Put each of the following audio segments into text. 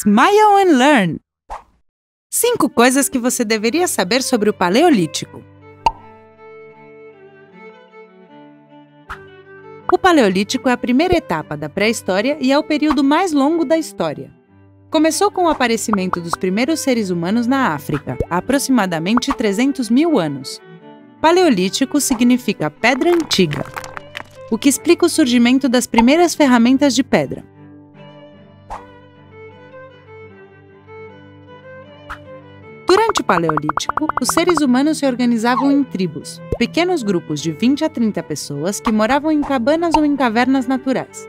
Smile and Learn! 5 coisas que você deveria saber sobre o Paleolítico. O Paleolítico é a primeira etapa da pré-história e é o período mais longo da história. Começou com o aparecimento dos primeiros seres humanos na África, há aproximadamente 300 mil anos. Paleolítico significa pedra antiga, o que explica o surgimento das primeiras ferramentas de pedra. Durante o Paleolítico, os seres humanos se organizavam em tribos, pequenos grupos de 20 a 30 pessoas que moravam em cabanas ou em cavernas naturais.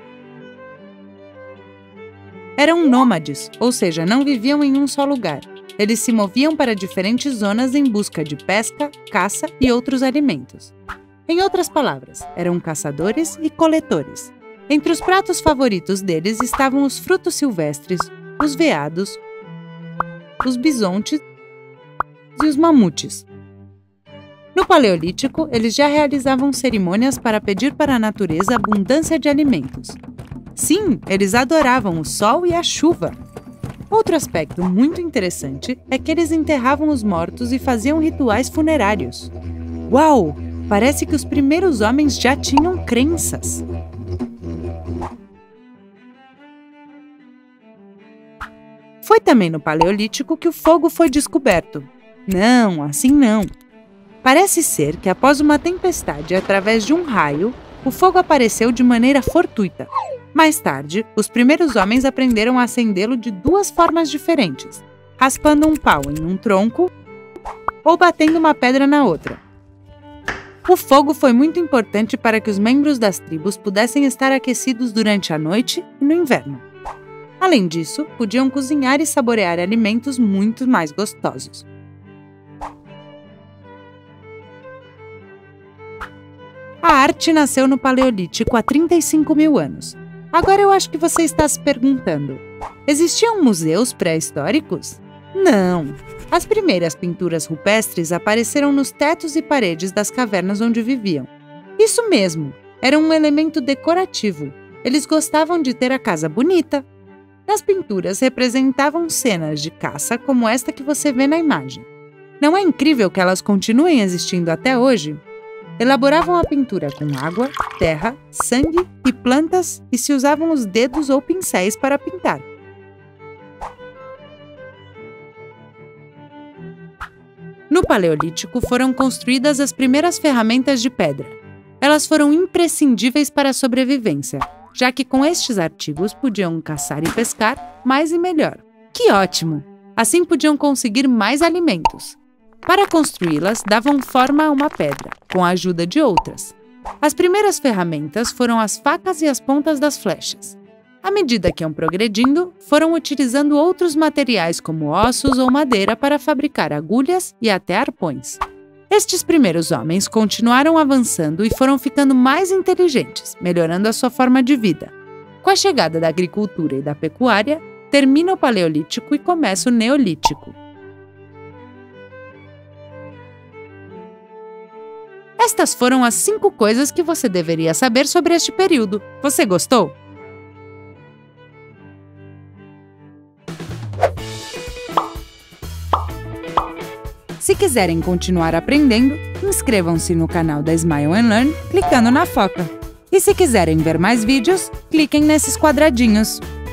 Eram nômades, ou seja, não viviam em um só lugar. Eles se moviam para diferentes zonas em busca de pesca, caça e outros alimentos. Em outras palavras, eram caçadores e coletores. Entre os pratos favoritos deles estavam os frutos silvestres, os veados, os bisontes e os mamutes. No Paleolítico, eles já realizavam cerimônias para pedir para a natureza abundância de alimentos. Sim, eles adoravam o sol e a chuva. Outro aspecto muito interessante é que eles enterravam os mortos e faziam rituais funerários. Uau! Parece que os primeiros homens já tinham crenças. Foi também no Paleolítico que o fogo foi descoberto. Não, assim não. Parece ser que após uma tempestade através de um raio, o fogo apareceu de maneira fortuita. Mais tarde, os primeiros homens aprenderam a acendê-lo de 2 formas diferentes, raspando um pau em um tronco ou batendo uma pedra na outra. O fogo foi muito importante para que os membros das tribos pudessem estar aquecidos durante a noite e no inverno. Além disso, podiam cozinhar e saborear alimentos muito mais gostosos. A arte nasceu no Paleolítico há 35 mil anos. Agora eu acho que você está se perguntando: existiam museus pré-históricos? Não! As primeiras pinturas rupestres apareceram nos tetos e paredes das cavernas onde viviam. Isso mesmo! Era um elemento decorativo. Eles gostavam de ter a casa bonita. Nas pinturas representavam cenas de caça como esta que você vê na imagem. Não é incrível que elas continuem existindo até hoje? Elaboravam a pintura com água, terra, sangue e plantas e se usavam os dedos ou pincéis para pintar. No Paleolítico foram construídas as primeiras ferramentas de pedra. Elas foram imprescindíveis para a sobrevivência, já que com estes artigos podiam caçar e pescar mais e melhor. Que ótimo! Assim podiam conseguir mais alimentos. Para construí-las, davam forma a uma pedra, com a ajuda de outras. As primeiras ferramentas foram as facas e as pontas das flechas. À medida que iam progredindo, foram utilizando outros materiais como ossos ou madeira para fabricar agulhas e até arpões. Estes primeiros homens continuaram avançando e foram ficando mais inteligentes, melhorando a sua forma de vida. Com a chegada da agricultura e da pecuária, termina o Paleolítico e começa o Neolítico. Estas foram as 5 coisas que você deveria saber sobre este período. Você gostou? Se quiserem continuar aprendendo, inscrevam-se no canal da Smile and Learn clicando na foca. E se quiserem ver mais vídeos, cliquem nesses quadradinhos.